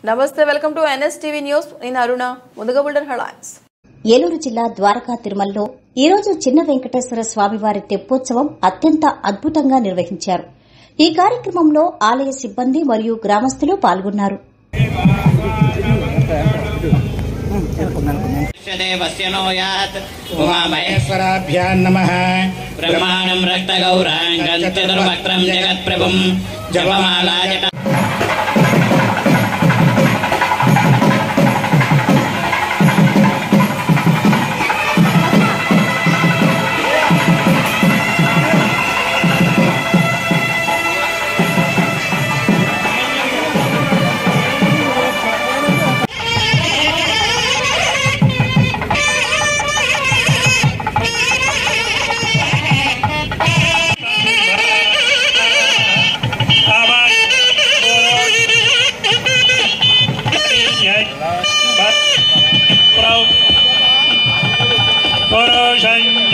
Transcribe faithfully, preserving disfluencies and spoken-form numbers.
నమస్తే, welcome to NSTV news. నేను అరుణ. ముందుగా బుల్డర్ హెడ్లైన్స్. ఏలూరు జిల్లా ద్వారకా తిరుమలలో ఈ రోజు చిన్న వెంకటేశ్వర స్వామివారి తెప్పోత్సవం అత్యంత అద్భుతంగా నిర్వహించారు. ఈ కార్యక్రమంలో ఆలయ సిబ్బంది మరియు గ్రామస్తులు పాల్గొన్నారు. బ్రహ్మాండం రక్త గౌరాంగం చతుర్వక్త్రం జగత్ప్రభుం జపమాలా జట Porożeń